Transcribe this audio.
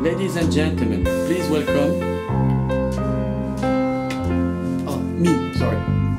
Ladies and gentlemen, please welcome... Oh, me, sorry.